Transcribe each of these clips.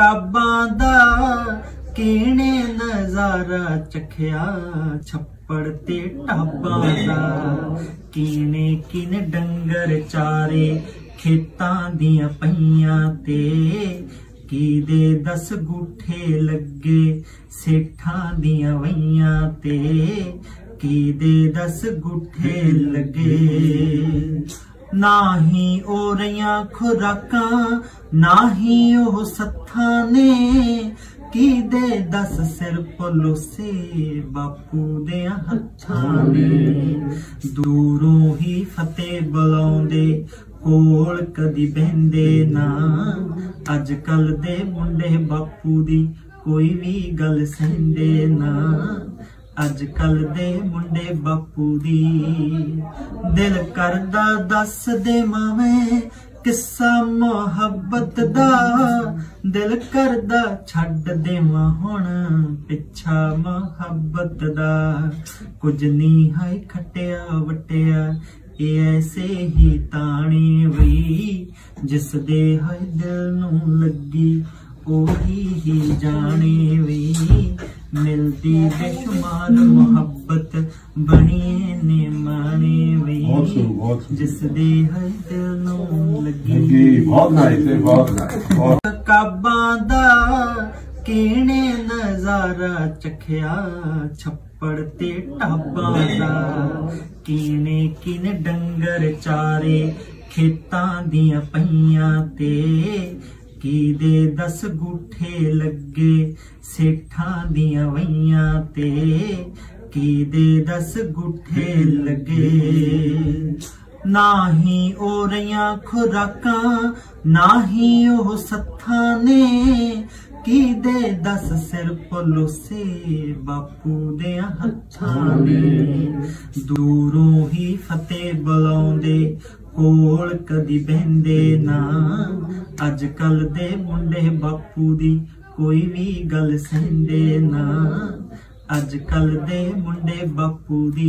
काबां दा किने नजारा चखिया छप्पड़ ते ढाबां दा किने किन डंगर चारे खेतां दियां पईयां ते की दे 10 गुठे लगे सेठां दियां वईयां ते की दे 10 गुठे लगे ना ही ओ रहियां खुराकां ना ही ओ सत्थां ने की दे 10 सिर पलोसे बापू दे हत्थां ने दूरों ही फतेह बुलाउंदे कोल कदी बहंदे ना अजकल दे मुंडे बापू दी कोई भी गल सहिंदे ना अजकल दे मुंडे बापू दी दिल करदा दस दे मावे किस्सा मोहब्बत दा दिल करदा छड्ड देवां हुण पिछा मोहब्बत दा कुछ नी है खटिया वटिया ऐसे ही ताणी वई जिस दे है दिल नूं लगी ओही ही जाने वई मिलदी बेशुमार मोहब्बत बनी ने माने वई जिस दे है दिल नूं लगी। बहुत नाइस। काबां दा किने नजारा चखिया छप्पड़ ते ढाबां दा किने किन डंगर चारे खेतां दियां पईयां ते की दे 10 गुठे लगे सेठां दियां वईयां ते की दे 10 गुठे लगे ना ही ओ रहियां खुराकां ना ही ओ सत्थां ने की दे 10 सिर पलोसे बापू दे हत्थां ने दूरों ही फतेह बुलाउंदे कोल कदी बहंदे ना अजकल दे मुंडे बापू दी कोई भी गल सहिंदे ना अजकल दे मुंडे बापू दी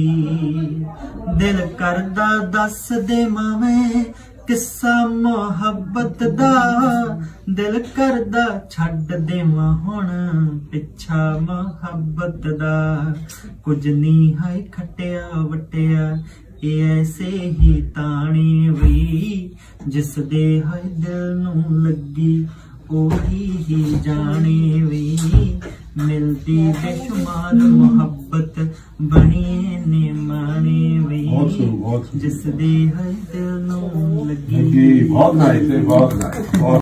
दिल करदा दस दे मावे किस्सा मोहब्बत दा दिल करदा छड्ड देवां हुण पिछा मोहब्बत दा कुछ नी है खटिया वटिया ऐसे ही ताणी वई जिस दे है दिल नूं लगी ओही ही जाने वई मिलदी बेशुमार मोहब्बत बनी ने माने वई जिस दे है दिल नूं लगी। बहुत नाइस।